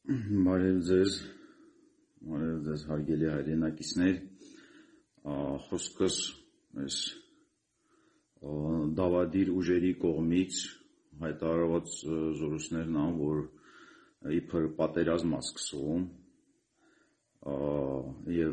Բարև ձեզ հարգելի հայրենակիցներ, խոսքս այս դավադիր ուժերի կողմից հայտարարված զորույցներն են, որ իբր պատերազմ է սկսվում եւ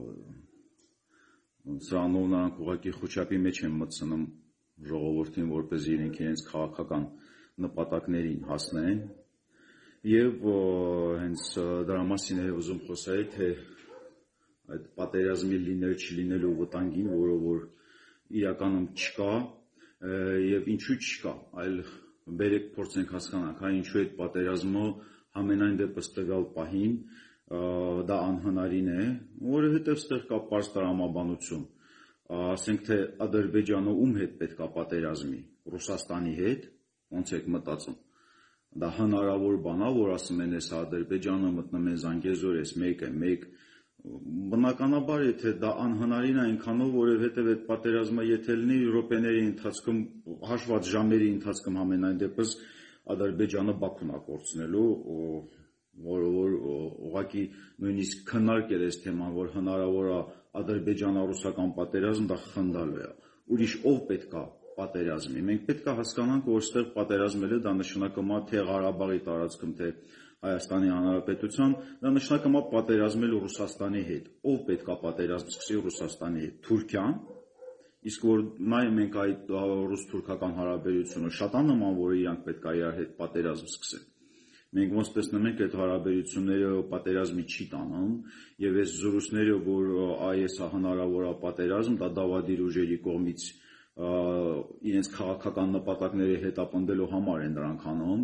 սրանով նրանք ուղղակի խոչապի մեջ են մտցնում ժողովրդին, որպեսզի իրենց քաղաքական նպատակներին հասնեն. Եվ հենց դրա մասին է ուզում խոսել, թե այդ պատերազմի լինել չլինելու վտանգին, որը որ իրականում չկա, եւ ինչու չկա, այլ բերեք փորձենք հասկանանք, ինչու այդ պատերազմը համենայն դեպս տվյալ պահին դա անհնարին է, որովհետեւ ստեղ կա պարզ տրամաբանություն, ասենք թե Ադրբեջանը ում հետ պետք է պատերազմի, Ռուսաստանի հետ, ոնց եք մտածում. Դա հնարավոր բան է, որ ասում են, այս Ադրբեջանը մտնում են Զանգեզուր, այս մեկ, բնականաբար եթե դա անհնարին է այնքանով, որովհետև այդ պատերազմը եթե լինի րոպեների ընթացքում, հաշված ժամերի ընթացքում համենայն դեպս Ադրբեջանը Բաքուն է կորցնելու, որը որ ուղղակի նույնիսկ քննարկել այս թեման, որ հնարավոր է ադրբեջանա-ռուսական պատերազմ, դա խնդալու է, ուրիշ ով պետք է պատերազմի, մենք պետք է հասկանանք, որ ստեղ պատերազմելը դա նշանակում է թե Ղարաբաղի տարածքում, թե Հայաստանի Հանրապետության, դա նշանակում է պատերազմել Ռուսաստանի հետ, ով պետք է պատերազմ սկսի Ռուսաստանի հետ, Թուրքիան, իսկ որ նայ մենք այդ ռուս-թուրքական հարաբերությունը շատ նման, որ իրանք պետք է իրար հետ պատերազմ սկսեն, մենք ոնց տեսնում ենք այդ հարաբերությունները պատերազմի չի տանում, եւ այս զորույցները, որ այս հնարավոր է պատերազմ, դա դավադիր ուժերի կողմից իրենց քաղաքական նպատակների հետապնդելու համար են դրանք անում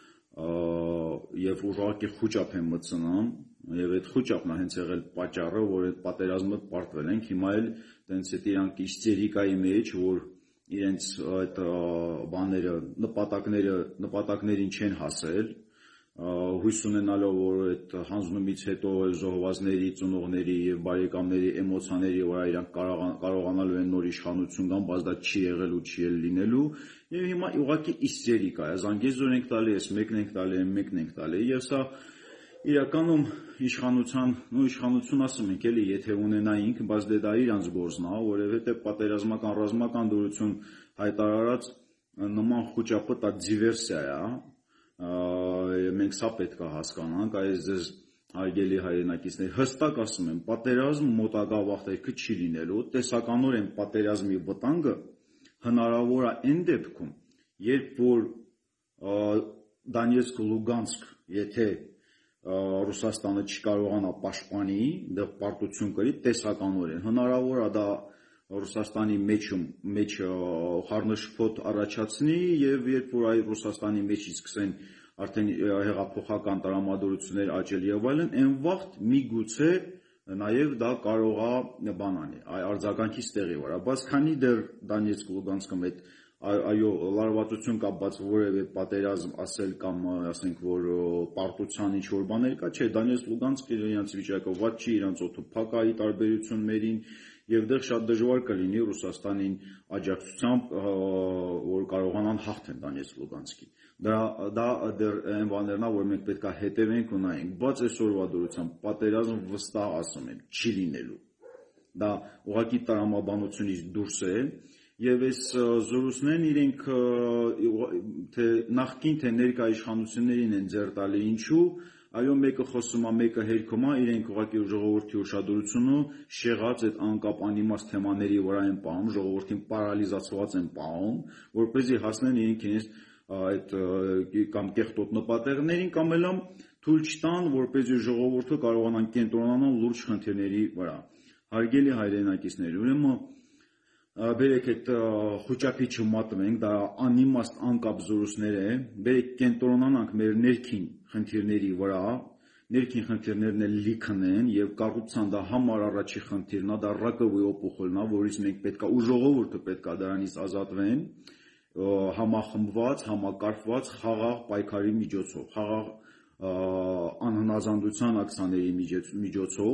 եւ ուժղակի խոճապ են մտցնում եւ այդ խոճապն է հենց եղել պատճառը, որ այդ պատերազմը պարտվել ենք, հիմա էլ տենց այդ իրանք իստերիկայի մեջ, որ իրենց այդ բաները նպատակներին չեն հասել, հույս ունենալով, որ այդ հանձնումից հետո զոհվածների, ծնողների եւ բարեկամների էմոցիաների վրա իրանք կարողանալու են նոր իշխանություն գան, բայց դա չի եղել ու չի լինելու, եւ հիմա ուղղակի իստերիկա է, Զանգեզուր ենք տալի, այս մեկն ենք տալի, եւ սա իրականում իշխանություն ասում ենք էլի, եթե ունենայինք, բայց դա իրանց գործն է, որովհետեւ պատերազմական ռազմական դրություն հայտարարած նման խոճապը դա դիվերսիա է, մենք սա պետք է հասկանանք, այս ձեզ հարգելի հայրենակիցներ, հստակ ասում եմ, պատերազմ մոտակա վաղտերքը չի լինելու, տեսականորեն պատերազմի վտանգը հնարավոր է այն դեպքում, երբ որ Դոնեցկ, Լուգանսկ, եթե Ռուսաստանը չկարողանա պաշտպանի, դա պարտություն կրի տեսականորեն, հնարավոր է դա Ռուսաստանի մեջ խառնաշփոթ առաջացնի եւ երբ որ այ Ռուսաստանի մեջից սկսեն արդեն հեղափոխական տրամադրություններ աճել եւ այլն, այն վաղտ միգուցե նաեւ դա կարող է բանանի, արձագանքի ստեղի վրա, բայց քանի դեռ Դոնեցկ, Լուգանսկում այդ այո լարվածություն կապված որևէ պատերազմ ասել կամ ասենք որ պարտության ինչ որ բաներ կա, չէ, Դոնեցկ, Լուգանսկը իրենց վիճակը ված չի, իրենց օդը փակայի տարբերություններին եւ դեռ շատ դժվար կլինի Ռուսաստանին աջակցությամբ, որ կարողանան հաղթեն Դոնեցկ, Լուգանսկին։ Դա դեռ այն բաներն է, որ մենք պետք է հետևենք ու նայենք, բայց այսօրվա դրությամբ պատերազմ վստահ ասում եմ, չի լինելու։ Դա ուղղակի տրամաբանությունից դուրս է, եւ այս զորույցներն իրենք թե նախկին թե ներկա իշխանություններին են ձեռ տալի, ինչու, այո մեկը խոսում է, մեկը հերքում է, իրենք ուղղակի ժողովրդի ուշադրությունը շեղած այդ անկապ անիմաստ թեմաների վրա են պահում, ժողովրդին պարալիզացված են պահում, որպեսզի հասնեն իրենց այդ կամ կեղտոտ նպատակներին կամ էլ թույլ չտան, որպեսզի ժողովուրդը կարողանան կենտրոնանալ լուրջ խնդիրների վրա։ Հարգելի հայրենակիցներ, ուրեմն բերեք այդ խոճապի չմատվենք, դա անիմաստ անկապ զորույցներ է, բերեք կենտրոնանանք մեր ներքին խնդիրների վրա, ներքին խնդիրներն էլ լիքն են եւ կառուցան դա համար առաջի խնդիրն է, դա ռակովի օպուխոլն է, որից մենք պետք է ու ժողովուրդը պետք է դրանից ազատվեն, համախմբված, համակարգված խաղաղ պայքարի միջոցով, խաղաղ անհնազանդության ակցիաների միջոցով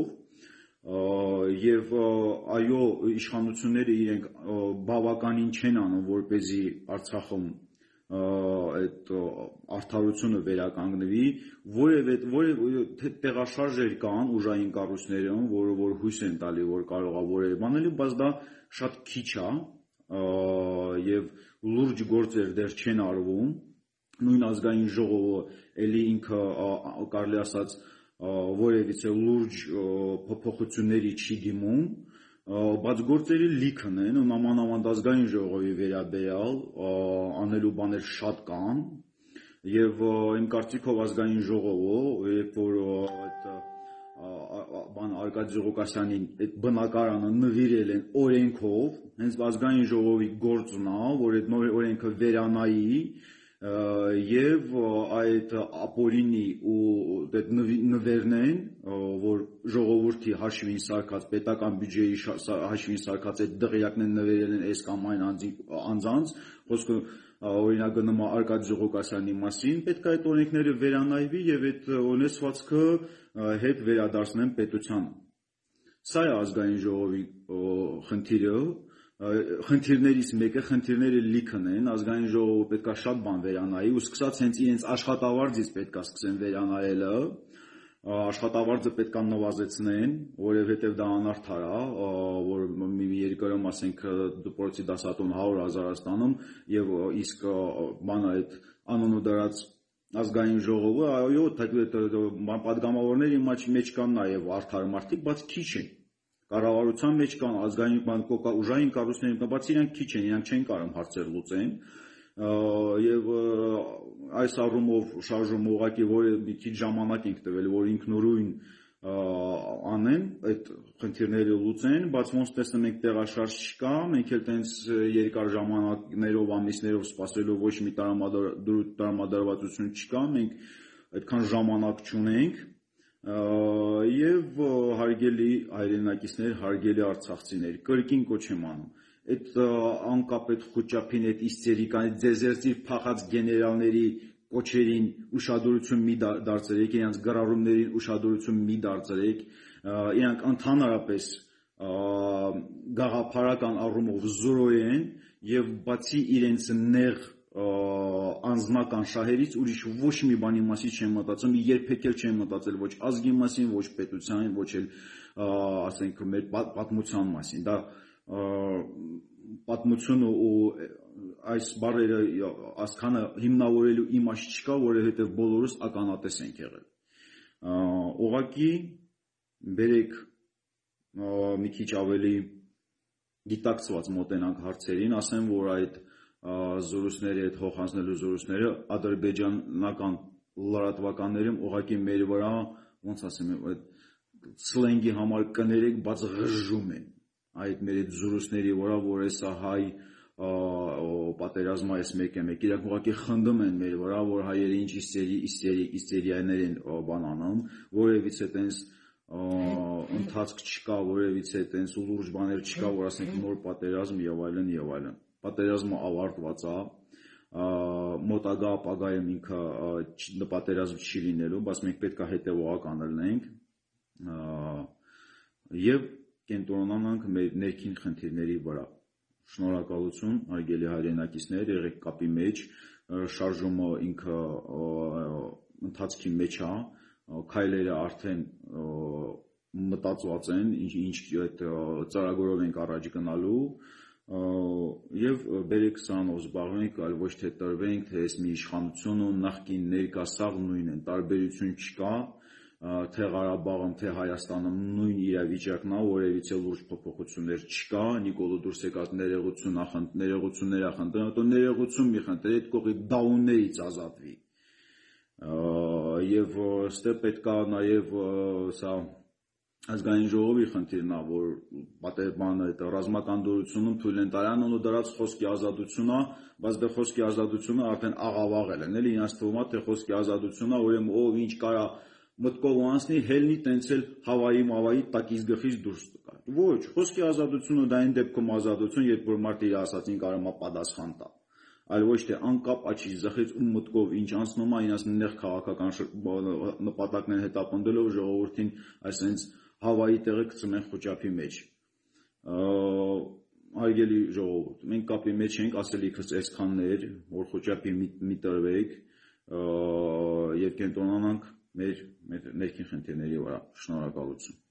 եւ այո իշխանությունները իրենք բավականին չեն անում, որպեսզի Արցախում այդ արդարությունը վերականգնվի, որևէ տեղաշարժեր կան ուժային կառույցներում, որ հույս են տալի, որ կարող է որևէ բան լինի, բայց դա շատ քիչ է եւ լուրջ գործեր դեռ չեն արվում, նույն ազգային ժողովը էլի ինքը կարելի ասած որևիցե լուրջ փոփոխությունների չի դիմում, բայց գործերի լիքն են ու նամանավանդ ազգային ժողովի վերաբերյալ անելու բաներ շատ կան եւ իմ կարծիքով ազգային ժողովը երբ որ բան Արկադի Ղուկասյանին այդ բնակարանը նվիրել են օրենքով, հենց ազգային ժողովի գործն է, որ այդ նոր օրենքը վերանայի եւ այդ ապօրինի ու այդ նվերնեն, որ ժողովրդի հաշվին սարքած պետական բյուջեի հաշվին սարքած այդ դղյակներն նվերել են այս կամ այն անձանց, խոսքը օրինակ նման Արկադի Ղուկասյանի մասին, պետք է այդ օրենքները վերանայվի եւ այդ ունեցվածքը հետ վերադարձնեն պետությանը։ Սա է ազգային ժողովի խնդիրը, խնդիրներից մեկը, խնդիրները լիքն են, ազգային ժողովը պետք է շատ բան վերանայի ու սկսած հենց իրենց աշխատավարձից պետք է սկսեն վերանայելը, աշխատավարձը պետք է նվազեցնեն, որովհետև դա անարդար է, որ մի երկրում ասենք դպրոցի դասատուն 100,000 ստանում եւ իսկ բանը այդ անունը դրած ազգային ժողովը, այո, պատգամավորների մեջ կան նաեւ արդար մարդիկ, բայց քիչ են։ Կառավարության մեջ կան ազգային ուժային կառույցների կան, բայց իրանք քիչ են, իրանք չեն կարող հարցեր լուծեն եւ այս առումով շարժումը ուղղակի որ մի քիչ ժամանակ ենք տվել, որ ինքնուրույն անեն այդ խնդիրները լուծեն, բայց ոնց տեսնում ենք տեղաշարժ չկա, մենք էլ տենց երկար ժամանակներով, ամիսներով սպասելով ոչ մի տրամադրվածություն չկա, մենք այդքան ժամանակ չունենք եւ հարգելի հայրենակիցներ, հարգելի արցախցիներ, կրկին կոչ եմ անում, այդ անկապ այդ խոճապին, այդ իստերիկան, դեզերտիվ փախած գեներալների կոչերին ուշադրություն մի դարձրեք, իրենց գրառումներին ուշադրություն մի դարձրեք, իրանք ընդհանրապես գաղափարական առումով զորո են եւ բացի իրենց նեղ անձնական շահերից ուրիշ ոչ մի բանի մասին չեմ մտածում, երբեք էլ չեմ մտածել ոչ ազգի մասին, ոչ պետության, ոչ էլ ասենք մեր պատմության մասին։ Դա պատմությունը ու այս բառերը ասքանը հիմնավորելու իմաստ չկա, որովհետև բոլորս ականատես ենք եղել։ Ուղղակի բերեք մի քիչ ավելի գիտակցված մոտենանք հարցերին, ասեմ, որ այդ զորույցները, այդ հոխանցնելու զորույցները ադրբեջանական լրատվականներում ուղղակի մեր վրա, ոնց ասեմ, այդ սլենգի համար կներեք, բայց ղժժում են այդ մեր այդ զորույցների վրա, որ էսա հայ պատերազմը այս մեկ իրանք ուղղակի խնդում են մեր վրա, որ հայերը ինչ իստերիաներ են բան անում, որևիցե տենց ընթացք չկա, որևիցե տենց լուրջ բաներ չկա, որ ասենք նոր պատերազմ եւ այլն եւ այլն։ Պատերազմը ավարտված է, մոտագա ապագայում ինքը պատերազմ չի լինելու, բայց մենք պետք է հետևողական լինենք եւ կենտրոնանանք մեր ներքին խնդիրների վրա։ Շնորհակալություն, հարգելի հայրենակիցներ, եղեք կապի մեջ, շարժումը ինքը ընթացքի մեջ է, քայլերը արդեն մտածված են, ինչ այդ ծրագրով ենք առաջ գնալու եւ բերեք սրանով զբաղվենք, այլ ոչ թե տրվենք, թե այս մի իշխանությունը նախկին ներկա սաղ նույնն են, տարբերություն չկա, թե Ղարաբաղում, թե Հայաստանում նույն իրավիճակն է, որևիցե լուրջ փոփոխություններ չկա, Նիկոլը դուրս եկած ներողություններ ախնդրել, հետո ներողություն մի խնդրել, այդ կողի դաուններից ազատվի։ Եվ ստե պետք է նաեւ սա ազգային ժողովի խնդիրն է, որ պատերբանը այդ ռազմական դուրությունում թույլ են տարան ու դրած խոսքի ազատությունն է, բայց դա խոսքի ազատությունը արդեն աղավաղել են, էլի իրաց թվում է թե խոսքի ազատությունն է, ուրեմն ով ինչ կարա մտքով անցնի, հելնի տենց էլ հավայի տակից գլխից դուրս տա։ Ոչ, խոսքի ազատությունը դա այն դեպքում ազատություն, երբ որ մարդը իր ասածին կարող է պատասխան տա։ Այլ ոչ թե անկապ աչի զխից ու մտքով ինչ անցնում է, իրաց նեղ քաղաքական նպատակներ հետապնդելով ժողովրդին այսպես հավայի տեղը գցում են խոճապի մեջ։ Հարգելի ժողովուրդ, մենք կապի մեջ ենք, ասելիքս այսքանն էր, որ խոչապի մի տրվեք եւ կենտրոնանանք մեր ներքին խնդիրների վրա։ Շնորհակալություն։